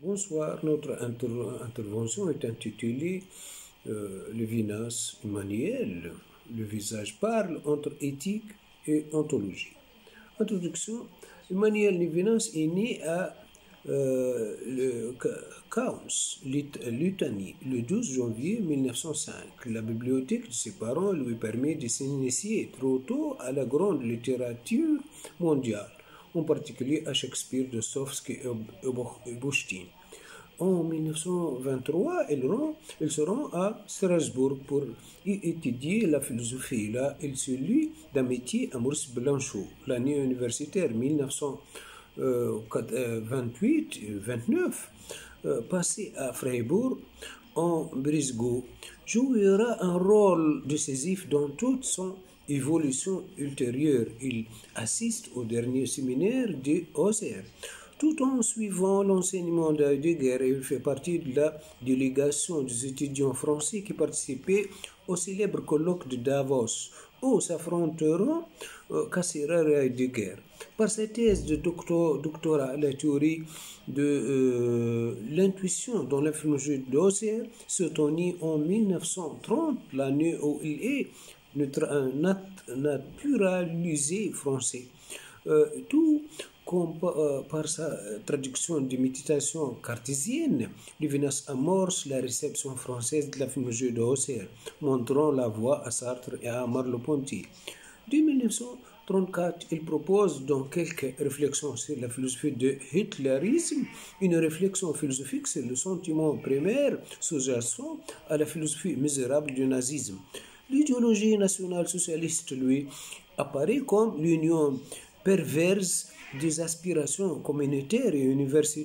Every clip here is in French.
Bonsoir, notre intervention est intitulée Lévinas Emmanuel, le visage parle entre éthique et ontologie. Introduction, Emmanuel Lévinas est né à Caus, Lituanie, le 12 janvier 1905. La bibliothèque de ses parents lui permet de s'initier trop tôt à la grande littérature mondiale, en particulier à Shakespeare, Dostoïevski et Pushkin. En 1923, il se rend à Strasbourg pour y étudier la philosophie. Là, il se lie d'amitié à Maurice Blanchot. L'année universitaire 1928-29, passé à Freiburg, en Brisgau, jouera un rôle décisif dans toute son évolution ultérieure. Il assiste au dernier séminaire de Auxerre. Tout en suivant l'enseignement d'Heidegger, il fait partie de la délégation des étudiants français qui participaient au célèbre colloque de Davos, où s'affronteront Cassirer et Heidegger. Par sa thèse de doctorat, la théorie de l'intuition dans la philosophie d'Auxerre se tenait en 1930, l'année où il est naturalisé français. Tout comme par sa traduction de méditation cartésienne, Lévinas amorce la réception française de la philosophie d'Auxerre, montrant la voie à Sartre et à Merleau-Ponty. Dès 1934, il propose dans quelques réflexions sur la philosophie de hitlérisme une réflexion philosophique sur le sentiment primaire sous-jacent à la philosophie misérable du nazisme. L'idéologie nationale-socialiste, lui, apparaît comme l'union perverse des aspirations communautaires et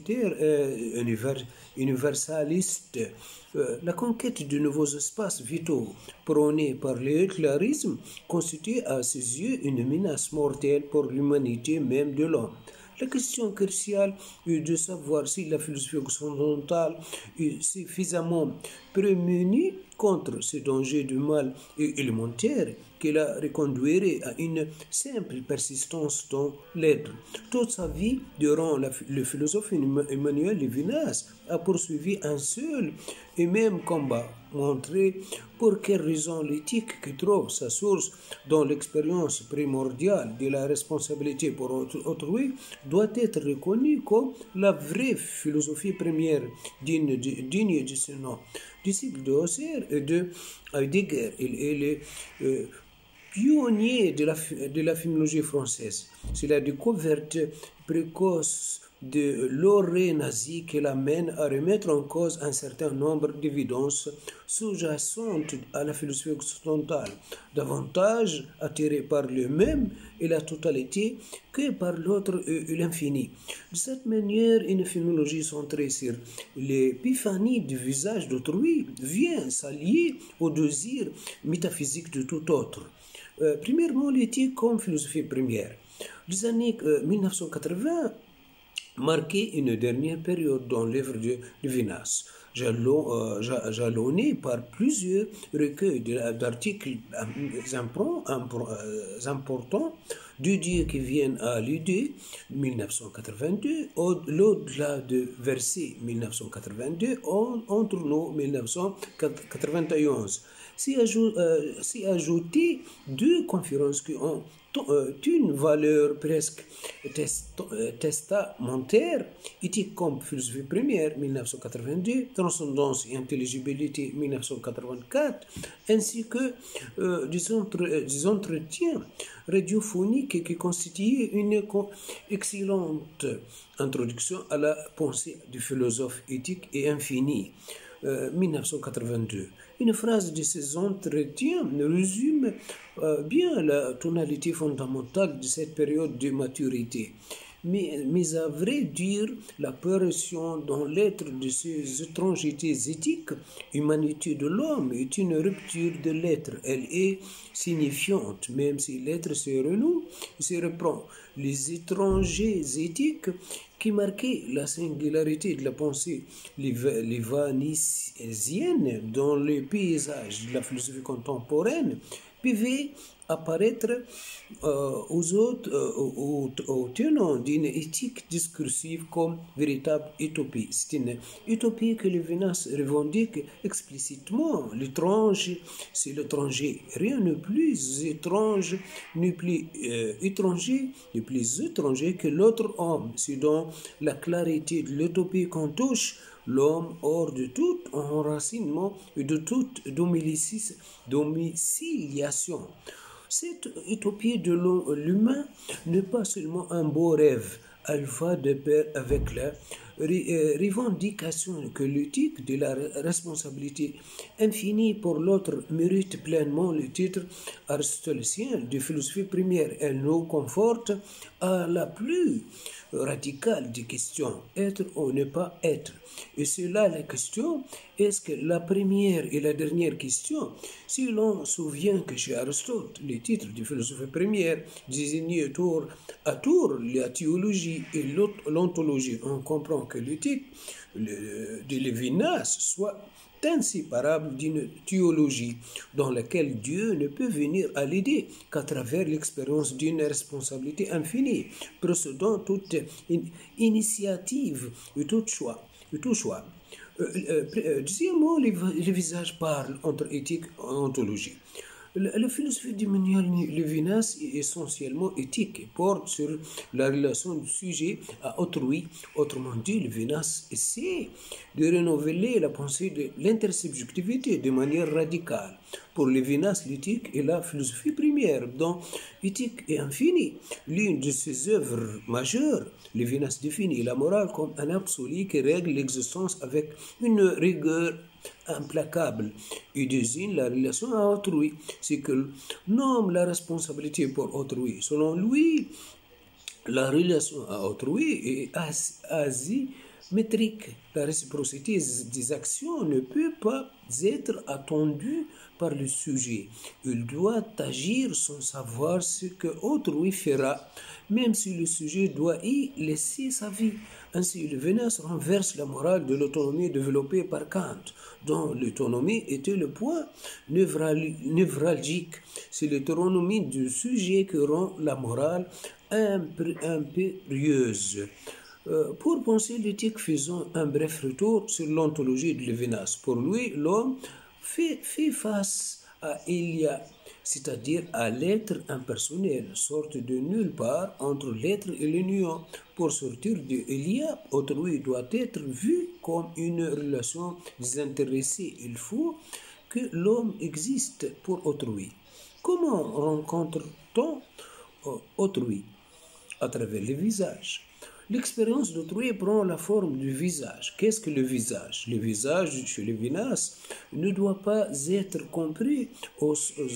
universalistes. La conquête de nouveaux espaces vitaux prônés par le hitlérisme constitue à ses yeux une menace mortelle pour l'humanité même de l'homme. La question cruciale est de savoir si la philosophie occidentale est suffisamment prémunie contre ces dangers du mal élémentaire qui la reconduirait à une simple persistance dans l'être. Toute sa vie, durant le philosophe Emmanuel Lévinas a poursuivi un seul et même combat, montrer pour quelle raison l'éthique qui trouve sa source dans l'expérience primordiale de la responsabilité pour autrui doit être reconnue comme la vraie philosophie première digne de ce nom. Disciple de Husserl et de Heidegger, il est le pionnier de la philologie française. C'est la découverte précoce de l'orée nazie qui l'amène à remettre en cause un certain nombre d'évidences sous-jacentes à la philosophie occidentale, davantage attirée par le même et la totalité que par l'autre et l'infini. De cette manière, une philologie centrée sur l'épiphanie du visage d'autrui vient s'allier au désir métaphysique de tout autre. Premièrement, l'éthique comme philosophie première. Les années 1980 marquaient une dernière période dans l'œuvre de Lévinas, jalonnée par plusieurs recueils d'articles importants dédiés qui viennent à l'idée 1982, au-delà de Verset 1982, entre nous 1991. S'y ajouter deux conférences qui ont une valeur presque testamentaire, éthique comme philosophie première 1982, transcendance et intelligibilité 1984, ainsi que des entretiens radiophoniques qui constituaient une excellente introduction à la pensée du philosophe éthique et infini. 1982. Une phrase de ces entretiens résume bien la tonalité fondamentale de cette période de maturité. Mais à vrai dire, l'apparition dans l'être de ces étrangetés éthiques, humanité de l'homme, est une rupture de l'être. Elle est signifiante, même si l'être se renoue et se reprend. Les étrangers éthiques qui marquaient la singularité de la pensée lévanisienne dans les paysages de la philosophie contemporaine pouvaient apparaître aux autres, aux tenants d'une éthique discursive comme véritable utopie. C'est une utopie que Lévinas revendique explicitement. L'étranger, c'est l'étranger. Rien de plus étrange, ni plus étranger que l'autre homme. C'est dans la clarité de l'utopie qu'on touche l'homme hors de tout enracinement et de toute domiciliation. Cette utopie de l'humain n'est pas seulement un beau rêve, elle va de pair avec la revendication que l'éthique de la responsabilité infinie pour l'autre mérite pleinement le titre aristotélicien de philosophie première. Elle nous conforte à la plus radicale des questions, être ou ne pas être. Et c'est là la question, est-ce que la première et la dernière question, si l'on se souvient que chez Aristote, le titre de philosophie première désignait tour à tour la théologie et l'ontologie, on comprend que l'éthique de Lévinas soit inséparable d'une théologie dans laquelle Dieu ne peut venir à l'idée qu'à travers l'expérience d'une responsabilité infinie, précédant toute initiative et tout choix. Deuxièmement, les visages parlent entre éthique et ontologie. La philosophie d'Emmanuel Levinas est essentiellement éthique et porte sur la relation du sujet à autrui. Autrement dit, Levinas essaie de renouveler la pensée de l'intersubjectivité de manière radicale. Pour Levinas, l'éthique est la philosophie première, dont l'éthique est infinie. L'une de ses œuvres majeures, Levinas définit la morale comme un absolu qui règle l'existence avec une rigueur implacable et désigne la relation à autrui, c'est que nomme la responsabilité pour autrui. Selon lui, la relation à autrui est asymétrique. La réciprocité des actions ne peut pas être attendue par le sujet. Il doit agir sans savoir ce que autrui fera, même si le sujet doit y laisser sa vie. Ainsi, Levinas renverse la morale de l'autonomie développée par Kant, dont l'autonomie était le point névralgique. C'est l'autonomie du sujet qui rend la morale impérieuse. Pour penser l'éthique, faisons un bref retour sur l'ontologie de Levinas. Pour lui, l'homme fait face à Ilia, c'est-à-dire à l'être impersonnel, sorte de nulle part entre l'être et l'union. Pour sortir de Ilia, autrui doit être vu comme une relation désintéressée. Il faut que l'homme existe pour autrui. Comment rencontre-t-on autrui? À travers les visages. L'expérience d'autrui prend la forme du visage. Qu'est-ce que le visage? Le visage, chez Levinas, ne doit pas être compris au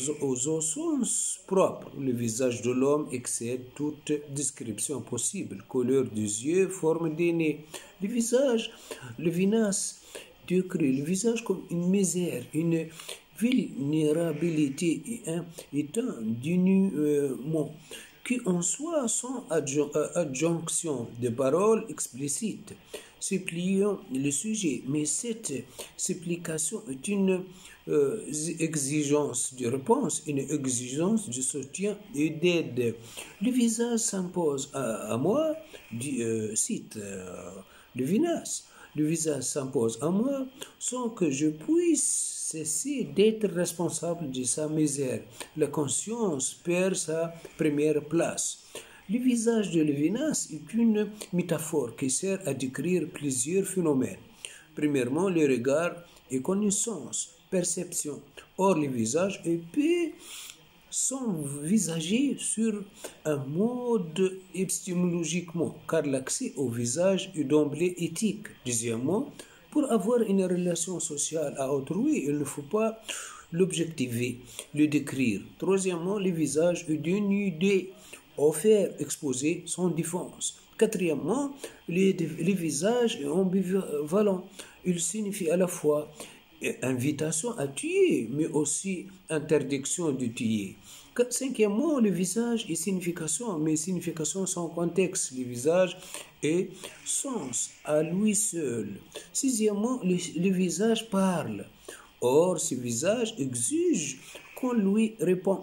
sens propre. Le visage de l'homme excède toute description possible. Couleur des yeux, forme des nez. Le visage, Levinas décrit le visage comme une misère, une vulnérabilité et un dénuement qui en soi sont adjonctions de paroles explicites, suppliant le sujet. Mais cette supplication est une exigence de réponse, une exigence de soutien et d'aide. Le visage s'impose à moi, cite Levinas. Le visage s'impose à moi sans que je puisse cesser d'être responsable de sa misère. La conscience perd sa première place. Le visage de Levinas est une métaphore qui sert à décrire plusieurs phénomènes. Premièrement, le regard et connaissance, perception. Or, le visage épais sont visagés sur un mode épistémologiquement, car l'accès au visage est d'emblée éthique. Deuxièmement, pour avoir une relation sociale à autrui, il ne faut pas l'objectiver, le décrire. Troisièmement, le visage est d'une idée offert, exposé, sans défense. Quatrièmement, le visage est ambivalent. Il signifie à la fois invitation à tuer, mais aussi interdiction de tuer. Cinquièmement, le visage est signification, mais signification sans contexte. Le visage est sens à lui seul. Sixièmement, le visage parle. Or, ce visage exige qu'on lui réponde.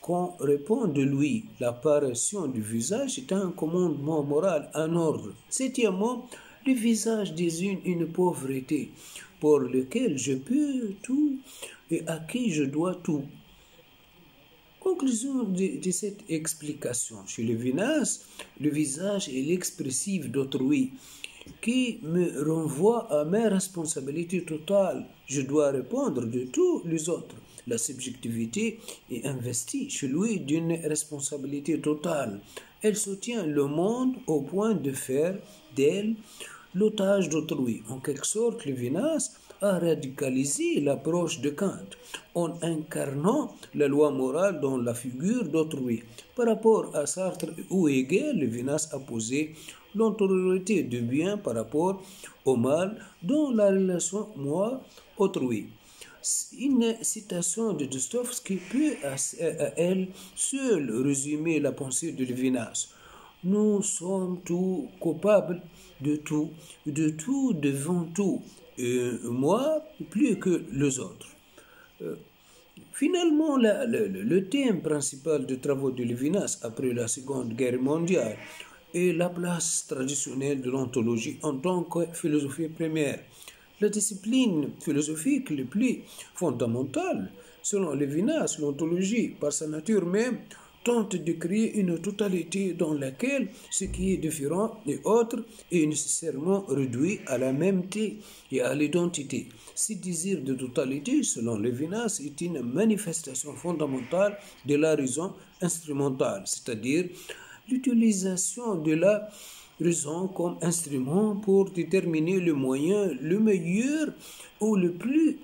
qu'on répond de lui. L'apparition du visage est un commandement moral, un ordre. Septièmement, le visage désigne une pauvreté pour laquelle je peux tout et à qui je dois tout. Conclusion de cette explication. Chez Lévinas, le visage est l'expressif d'autrui qui me renvoie à mes responsabilités totales. Je dois répondre de tous les autres. La subjectivité est investie chez lui d'une responsabilité totale. Elle soutient le monde au point de faire d'elle l'otage d'autrui. En quelque sorte, Lévinas a radicalisé l'approche de Kant en incarnant la loi morale dans la figure d'autrui. Par rapport à Sartre ou Hegel, Lévinas a posé l'antériorité du bien par rapport au mal dans la relation moi-autrui. Une citation de Dostoïevski peut à elle seule résumer la pensée de Lévinas. Nous sommes tous coupables de tout devant tout, moi plus que les autres. Finalement, le thème principal des travaux de Lévinas après la Seconde Guerre mondiale est la place traditionnelle de l'ontologie en tant que philosophie première. La discipline philosophique la plus fondamentale, selon Lévinas, l'ontologie, par sa nature même, tente de créer une totalité dans laquelle ce qui est différent et autre est nécessairement réduit à la mêmeté et à l'identité. Ce désir de totalité, selon Lévinas, est une manifestation fondamentale de la raison instrumentale, c'est-à-dire l'utilisation de la raison comme instrument pour déterminer le moyen le meilleur ou le plus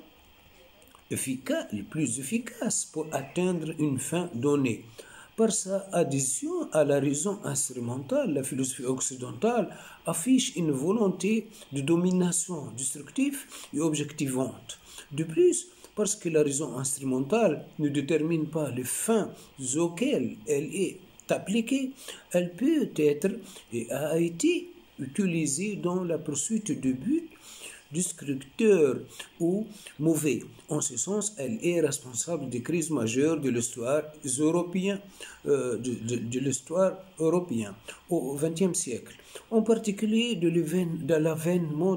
efficace pour atteindre une fin donnée. Par sa adhésion à la raison instrumentale, la philosophie occidentale affiche une volonté de domination destructive et objectivante. De plus, parce que la raison instrumentale ne détermine pas les fins auxquelles elle est appliquée, elle peut être et a été utilisée dans la poursuite de buts destructeurs ou mauvais. En ce sens, elle est responsable des crises majeures de l'histoire européenne, au XXe siècle, en particulier de l'avènement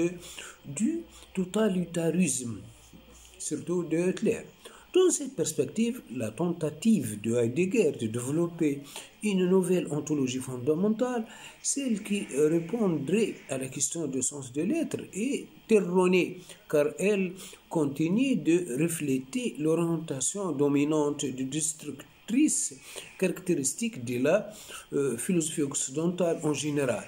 du totalitarisme, surtout de Hitler. Dans cette perspective, la tentative de Heidegger de développer une nouvelle ontologie fondamentale, celle qui répondrait à la question du sens de l'être, est erronée, car elle continue de refléter l'orientation dominante de destructrice caractéristique de la philosophie occidentale en général.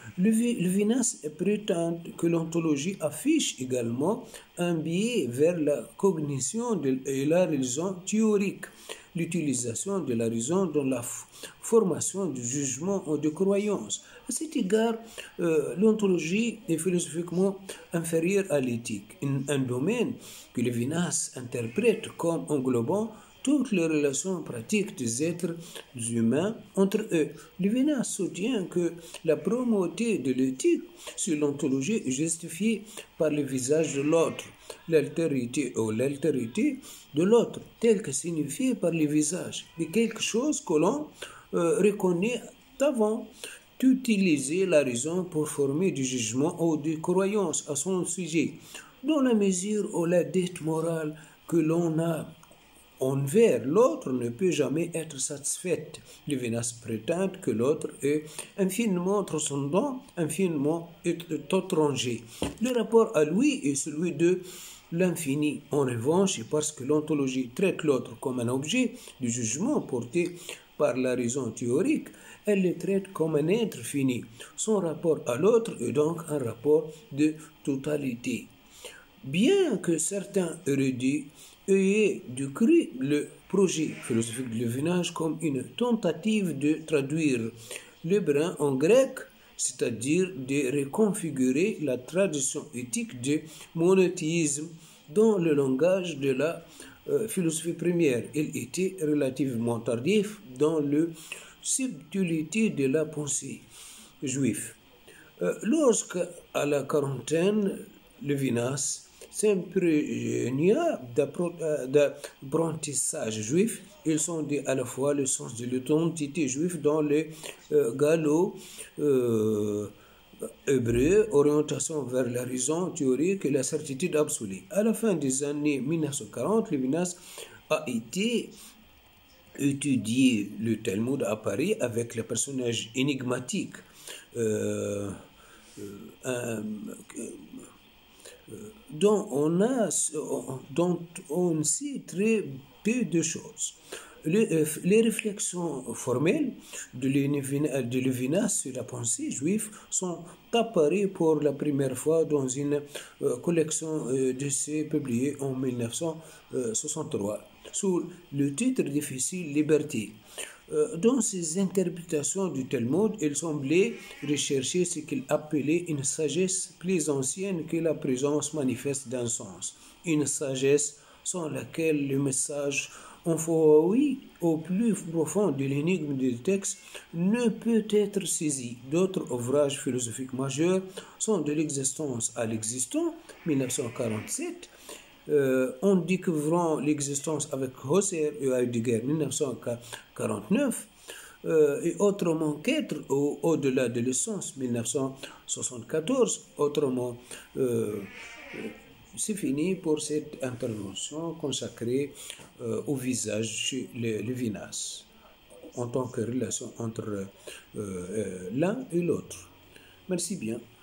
Lévinas prétend que l'ontologie affiche également un biais vers la cognition et la raison théorique, l'utilisation de la raison dans la formation du jugement ou de croyance. À cet égard, l'ontologie est philosophiquement inférieure à l'éthique, un domaine que Lévinas interprète comme englobant toutes les relations pratiques des êtres humains entre eux. Lévinas soutient que la primauté de l'éthique sur l'ontologie est justifiée par le visage de l'autre, l'altérité ou l'altérité de l'autre, telle que signifiée par le visage de quelque chose que l'on reconnaît avant d'utiliser la raison pour former du jugement ou des croyances à son sujet, dans la mesure où la dette morale que l'on a envers l'autre ne peut jamais être satisfaite. Lévinas prétend que l'autre est infiniment transcendant, infiniment étranger. Le rapport à lui est celui de l'infini. En revanche, parce que l'ontologie traite l'autre comme un objet du jugement porté par la raison théorique, elle le traite comme un être fini. Son rapport à l'autre est donc un rapport de totalité. Bien que certains érudits aient décrit le projet philosophique de Lévinas comme une tentative de traduire l'hébreu en grec, c'est-à-dire de reconfigurer la tradition éthique du monothéisme dans le langage de la philosophie première. Il était relativement tardif dans la subtilité de la pensée juive. Lorsque, à la quarantaine, Lévinas s'imprégnent d'apprentissage juif. Ils ont dit à la fois le sens de l'identité juive dans les gallo-hébreux, orientation vers la raison théorique et la certitude absolue. À la fin des années 1940, Lévinas a été étudié le Talmud à Paris avec le personnage énigmatique dont on sait très peu de choses. Les réflexions formelles de Lévinas sur la pensée juive sont apparues pour la première fois dans une collection d'essais publiée en 1963 sous le titre difficile Liberté. Dans ses interprétations du Talmud, il semblait rechercher ce qu'il appelait une sagesse plus ancienne que la présence manifeste d'un sens, une sagesse sans laquelle le message enfoui au plus profond de l'énigme du texte ne peut être saisi. D'autres ouvrages philosophiques majeurs sont De l'existence à l'existant, 1947, en découvrant l'existence avec Husserl et Heidegger, 1949, et autrement qu'être au-delà de l'essence, 1974. Autrement, c'est fini pour cette intervention consacrée au visage chez Lévinas en tant que relation entre l'un et l'autre. Merci bien.